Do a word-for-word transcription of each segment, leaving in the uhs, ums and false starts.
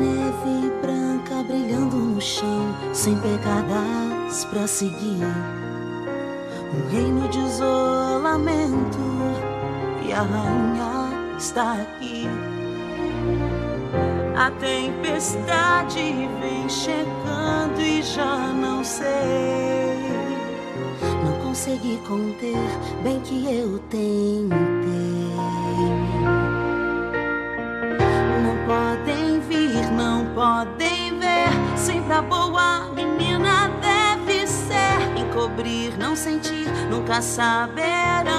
neve branca brilhando no chão, sem pegadas pra seguir. Um reino de isolamento e a rainha está aqui. A tempestade vem chegando e já não sei. Não consegui conter, bem que eu tentei. Não podem vir, não podem ver. Sempre a boa menina deve ser. Encobrir, não sentir, nunca saberão.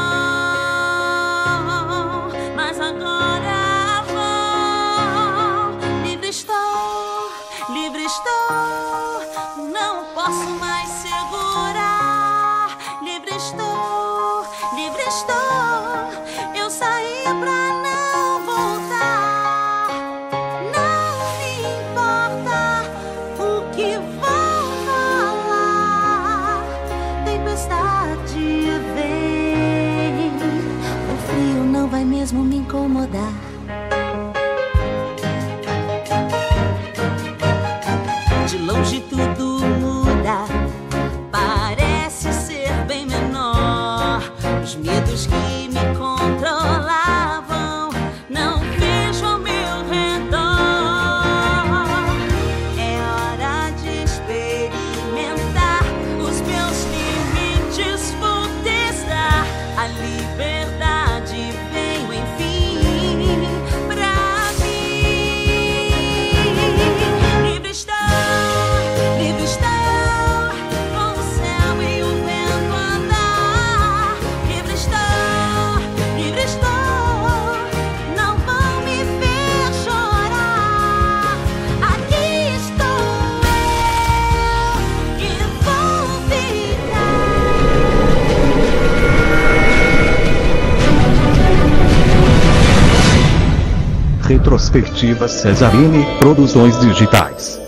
Mas agora vão. Livre estou, livre estou. Não posso mais segurar. Livre estou, livre estou. Eu saí pra não voltar. Não me importa o que vão falar. Tempestade vem. O frio não vai mesmo me incomodar. De longe tudo muda, parece ser bem menor. Os medos que me controlavam não vejo ao meu redor. É hora de experimentar os meus limites, vou testar. A liberdade veio enfim pra mim. Livre estou, livre estou, com o céu e o vento andar. Livre estou, livre estou, não vão me ver chorar. Aqui estou eu, e vou ficar. Retrospectiva Cesarini Produções Digitais.